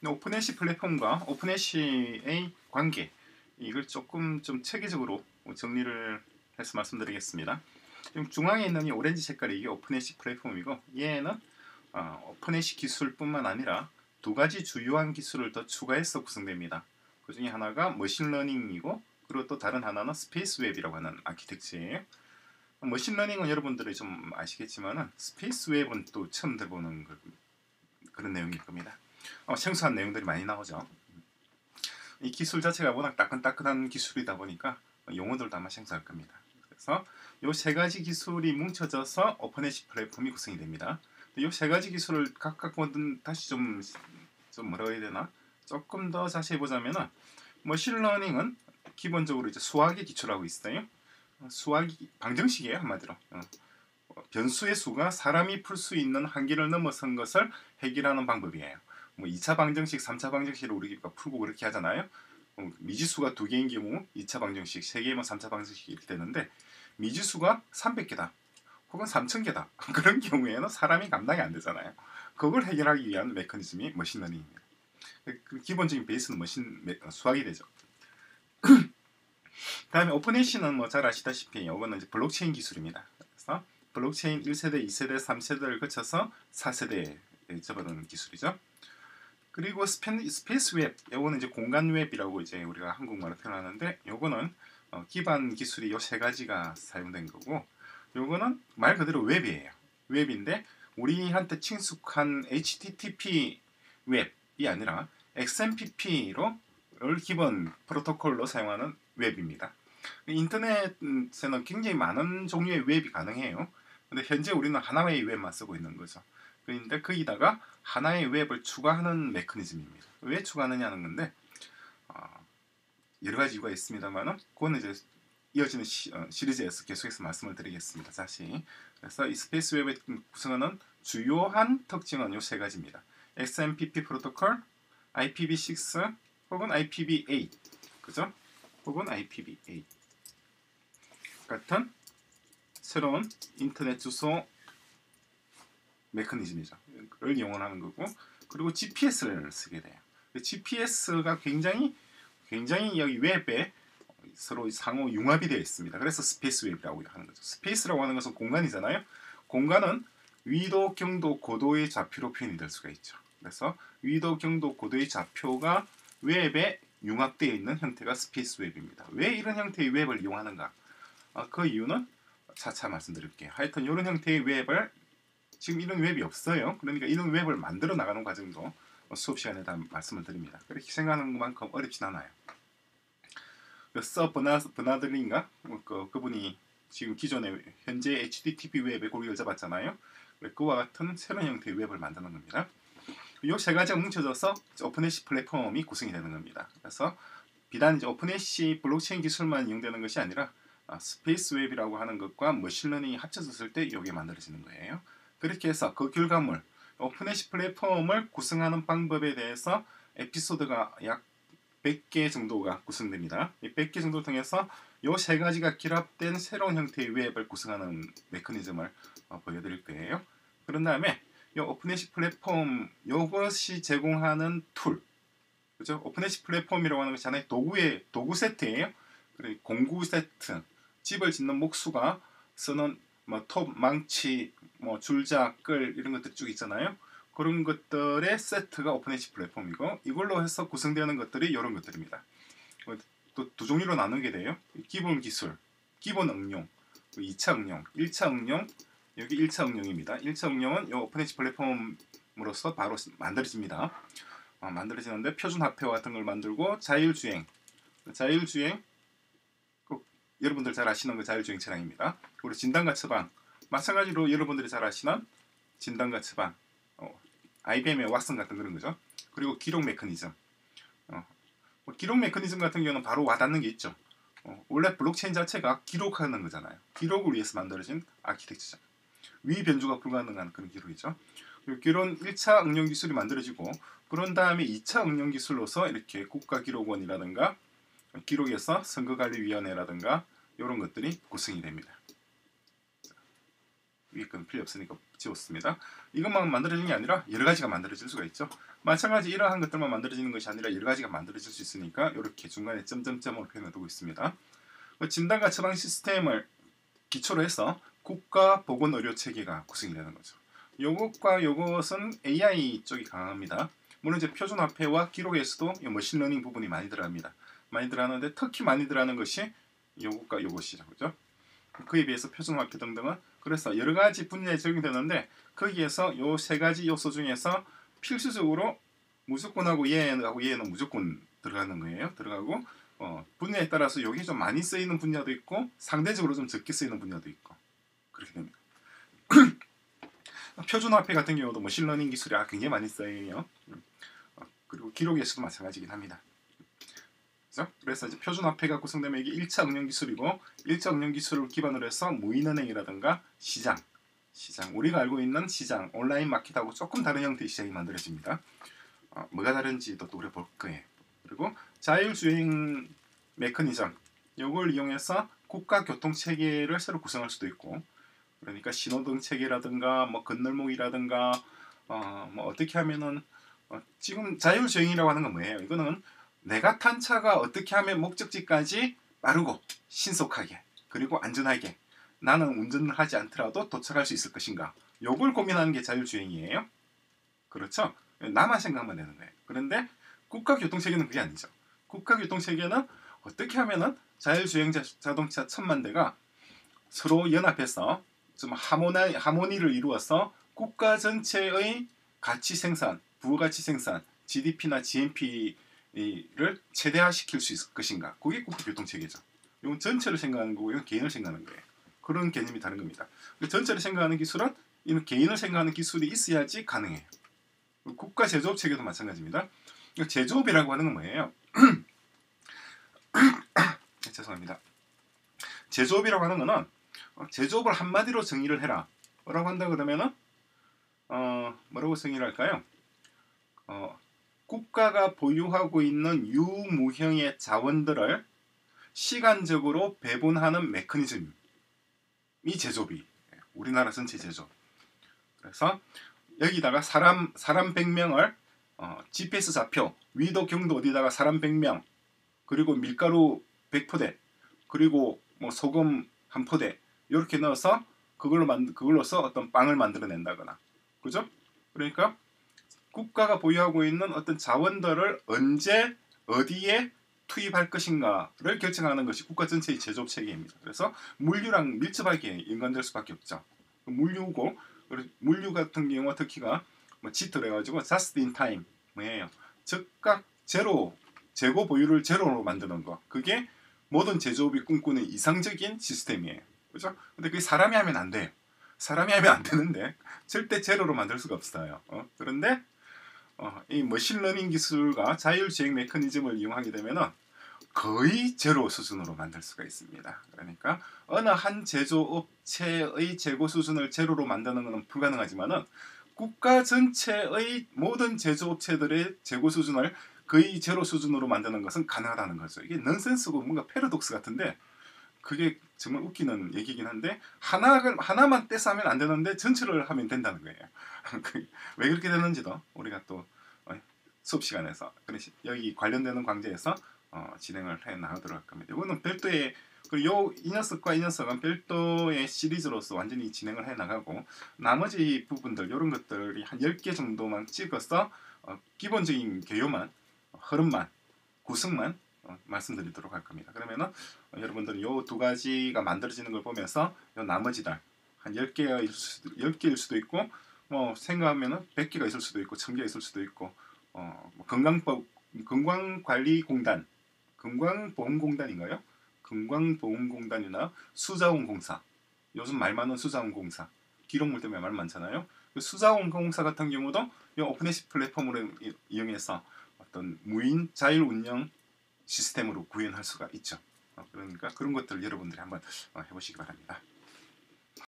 오픈애쉬 플랫폼과 오픈애쉬의 관계, 이걸 조금 좀 체계적으로 정리를 해서 말씀드리겠습니다. 지금 중앙에 있는 이 오렌지 색깔이 이게 오픈애쉬 플랫폼이고, 얘는 오픈애쉬 기술뿐만 아니라 두 가지 주요한 기술을 더 추가해서 구성됩니다. 그 중에 하나가 머신러닝이고, 그리고 또 다른 하나는 스페이스웹이라고 하는 아키텍처예요. 머신러닝은 여러분들이 좀 아시겠지만 스페이스웹은 또 처음 들어보는 그런 내용일 겁니다. 생소한 내용들이 많이 나오죠. 이 기술 자체가 워낙 따끈따끈한 기술이다 보니까 용어들도 아마 생소할 겁니다. 그래서 이 세 가지 기술이 뭉쳐져서 오픈애쉬 플랫폼이 구성이 됩니다. 이 세 가지 기술을 각각 다시 좀 뭐라고 해야 되나? 조금 더 자세히 보자면은 머신러닝은 기본적으로 이제 수학에 기초하고 있어요. 수학이 방정식이에요, 한마디로. 변수의 수가 사람이 풀 수 있는 한계를 넘어선 것을 해결하는 방법이에요. 뭐 2차 방정식, 3차 방정식을 우리가 풀고 그렇게 하잖아요. 미지수가 2개인 경우 2차 방정식, 3개면 3차 방정식이 이렇게 되는데, 미지수가 300개다 혹은 3000개다 그런 경우에는 사람이 감당이 안 되잖아요. 그걸 해결하기 위한 메커니즘이 머신러닝입니다. 기본적인 베이스는 수학이 되죠. 다음에 오픈애쉬는 뭐 잘 아시다시피 이거는 이제 블록체인 기술입니다. 그래서 블록체인 1세대, 2세대, 3세대를 거쳐서 4세대에 접어드는 기술이죠. 그리고 스페이스 웹, 이거는 이제 공간 웹이라고 이제 우리가 한국말로 표현하는데, 요거는 기반 기술이 요 세 가지가 사용된 거고, 요거는 말 그대로 웹이에요. 웹인데 우리한테 친숙한 HTTP 웹이 아니라 XMPP로 기본 프로토콜로 사용하는 웹입니다. 인터넷에는 굉장히 많은 종류의 웹이 가능해요. 근데 현재 우리는 하나의 웹만 쓰고 있는 거죠. 그런데 거기다가 하나의 웹을 추가하는 메커니즘입니다. 왜 추가하느냐는 건데, 여러 가지 이유가 있습니다만은 그거는 이제 이어지는 시리즈에서 계속해서 말씀을 드리겠습니다. 다시. 그래서 이 스페이스 웹의 구성하는 주요한 특징은 이 세 가지입니다. XMPP 프로토콜, IPv6 혹은 IPv8, 그죠? 혹은 IPv8 같은 새로운 인터넷 주소 메커니즘이죠. 를 이용하는 거고, 그리고 GPS를 쓰게 돼요. GPS가 굉장히 여기 웹에 서로 상호 융합이 되어 있습니다. 그래서 스페이스 웹이라고 하는 거죠. 스페이스라고 하는 것은 공간이잖아요. 공간은 위도, 경도, 고도의 좌표로 표현이 될 수가 있죠. 그래서 위도, 경도, 고도의 좌표가 웹에 융합되어 있는 형태가 스페이스 웹입니다. 왜 이런 형태의 웹을 이용하는가? 그 이유는 차차 말씀드릴게요. 하여튼 이런 형태의 웹을, 지금 이런 웹이 없어요. 그러니까 이런 웹을 만들어 나가는 과정도 수업 시간에 다 말씀을 드립니다. 그렇게 생각하는 것만큼 어렵진 않아요. 버나들린가? 그분이 지금 기존의 현재 HTTP 웹에 고리를 잡았잖아요. 그와 같은 새로운 형태의 웹을 만드는 겁니다. 이 세 가지가 뭉쳐져서 오픈애쉬 플랫폼이 구성이 되는 겁니다. 그래서 비단 이제 오픈애쉬 블록체인 기술만 이용되는 것이 아니라 스페이스 웹이라고 하는 것과 머신러닝이 합쳐졌을 때 이게 만들어지는 거예요. 그렇게 해서 그 결과물, 오픈애쉬 플랫폼을 구성하는 방법에 대해서 에피소드가 약 100개 정도가 구성됩니다. 이 100개 정도를 통해서 이 세 가지가 결합된 새로운 형태의 웹을 구성하는 메커니즘을 보여드릴 거예요. 그런 다음에 이 오픈애쉬 플랫폼, 이것이 제공하는 툴, 그죠? 오픈애쉬 플랫폼이라고 하는 것이 하나의 도구 세트예요. 그리고 공구 세트, 집을 짓는 목수가 쓰는 톱, 망치, 줄자, 끌 이런 것들 쭉 있잖아요. 그런 것들의 세트가 오픈애쉬 플랫폼이고, 이걸로 해서 구성되는 것들이 이런 것들입니다. 또 두 종류로 나누게 돼요. 기본 기술, 기본 응용, 2차 응용, 1차 응용, 여기 1차 응용입니다. 1차 응용은 이 오픈애쉬 플랫폼으로서 바로 만들어집니다. 만들어지는데 표준 화폐와 같은 걸 만들고, 자율주행, 여러분들 잘 아시는 그 자율주행 차량입니다. 그리고 진단과 처방, 마찬가지로 여러분들이 잘 아시는 진단과 처방, IBM의 왓슨 같은 그런 거죠. 그리고 기록 메커니즘, 기록 메커니즘 같은 경우는 바로 와닿는 게 있죠. 원래 블록체인 자체가 기록하는 거잖아요. 기록을 위해서 만들어진 아키텍처죠. 위 변조가 불가능한 그런 기록이죠. 이런 1차 응용 기술이 만들어지고, 그런 다음에 2차 응용 기술로서 이렇게 국가기록원이라든가 기록에서 선거관리위원회라든가 이런 것들이 구성이 됩니다. 위에 건 필요 없으니까 지웠습니다. 이것만 만들어지는 게 아니라 여러 가지가 만들어질 수가 있죠. 마찬가지 이러한 것들만 만들어지는 것이 아니라 여러 가지가 만들어질 수 있으니까 이렇게 중간에 점점점으로 표현해 두고 있습니다. 진단과 처방 시스템을 기초로 해서 국가보건의료체계가 구성이 되는 거죠. 요것과 요것은 AI 쪽이 강합니다. 물론 이제 표준화폐와 기록에서도 머신러닝 부분이 많이 들어갑니다. 많이 들어가는데 특히 많이 들어가는 것이 요것과 요것이죠. 그죠? 그에 비해서 표준화폐 등등은 그래서 여러 가지 분야에 적용되는데 거기에서 요 세 가지 요소 중에서 필수적으로 무조건하고 얘는 무조건 들어가는 거예요. 들어가고 분야에 따라서 여기 좀 많이 쓰이는 분야도 있고 상대적으로 좀 적게 쓰이는 분야도 있고 그렇게 됩니다. 표준화폐 같은 경우도 머신러닝 기술이 굉장히 많이 쓰여요. 그리고 기록에서도 마찬가지긴 합니다. 그래서 이제 표준화폐가 구성되면 이게 1차 응용 기술이고 1차 응용 기술을 기반으로 해서 무인은행이라든가 시장 우리가 알고 있는 시장 온라인 마켓하고 조금 다른 형태의 시장이 만들어집니다. 뭐가 다른지도 또 우리가 볼 거예요. 그리고 자율주행 메커니즘 이걸 이용해서 국가 교통 체계를 새로 구성할 수도 있고 그러니까 신호등 체계라든가 뭐 건널목이라든가 뭐 어떻게 하면은 지금 자율주행이라고 하는 건 뭐예요? 이거는 내가 탄 차가 어떻게 하면 목적지까지 빠르고 신속하게 그리고 안전하게 나는 운전을 하지 않더라도 도착할 수 있을 것인가 요걸 고민하는 게 자율주행이에요. 그렇죠? 나만 생각만 되는 거예요. 그런데 국가교통체계는 그게 아니죠. 국가교통체계는 어떻게 하면은 자율주행 자동차 1000만 대가 서로 연합해서 좀 하모니를 이루어서 국가 전체의 가치 생산, 부가가치 생산, GDP나 GNP를 최대화시킬 수 있을 것인가. 그게 국가교통체계죠. 이건 전체를 생각하는 거고 이건 개인을 생각하는 거예요. 그런 개념이 다른 겁니다. 전체를 생각하는 기술은 이는 개인을 생각하는 기술이 있어야지 가능해요. 국가 제조업 체계도 마찬가지입니다. 제조업이라고 하는 건 뭐예요? 죄송합니다. 제조업이라고 하는 거는 제조업을 한마디로 정의를 해라. 뭐라고 한다 그러면은 뭐라고 정의를 할까요? 국가가 보유하고 있는 유무형의 자원들을 시간적으로 배분하는 메커니즘이 제조업이 우리나라 전체 제조업. 그래서 여기다가 사람 100명을 GPS 좌표 위도 경도 어디다가 사람 100명 그리고 밀가루 100포대 그리고 뭐 소금 1포대 이렇게 넣어서 그걸로서 어떤 빵을 만들어낸다거나 그죠? 그러니까 국가가 보유하고 있는 어떤 자원들을 언제 어디에 투입할 것인가를 결정하는 것이 국가 전체의 제조업 체계입니다. 그래서 물류랑 밀접하게 연관될 수밖에 없죠. 물류고 물류 같은 경우가 특히가 지터로 해가지고 just in time 뭐예요? 즉각 제로 재고 보유를 제로로 만드는 거. 그게 모든 제조업이 꿈꾸는 이상적인 시스템이에요. 그죠? 근데 그게 사람이 하면 안 돼요. 사람이 하면 안 되는데 절대 제로로 만들 수가 없어요. 그런데 이 머신러닝 기술과 자율주행 메커니즘을 이용하게 되면은 거의 제로 수준으로 만들 수가 있습니다. 그러니까 어느 한 제조업체의 재고 수준을 제로로 만드는 것은 불가능하지만은 국가 전체의 모든 제조업체들의 재고 수준을 거의 제로 수준으로 만드는 것은 가능하다는 거죠. 이게 넌센스고 뭔가 패러독스 같은데 그게 정말 웃기는 얘기긴 한데 하나만 떼서 하면 안 되는데 전체를 하면 된다는 거예요. 왜 그렇게 되는지도 우리가 또 수업 시간에서 여기 관련되는 강좌에서 진행을 해 나가도록 할 겁니다. 이거는 별도의 그리고 이 녀석과 이 녀석은 별도의 시리즈로서 완전히 진행을 해 나가고 나머지 부분들 이런 것들이 한 10개 정도만 찍어서 기본적인 개요만 흐름만 구성만 말씀드리도록 할 겁니다. 그러면은 여러분들은 이 두 가지가 만들어지는 걸 보면서 요 나머지들 한 10개일 수도 있고 뭐 생각하면은 100개가 있을 수도 있고 1000개 있을 수도 있고 건강관리공단 건강보험공단인가요? 건강보험공단이나 수자원공사 요즘 말 많은 수자원공사 기록물 때문에 말 많잖아요. 수자원공사 같은 경우도 이 오픈에시 플랫폼을 이용해서 어떤 무인 자율 운영 시스템으로 구현할 수가 있죠. 그러니까 그런 것들 여러분들이 한번 해보시기 바랍니다.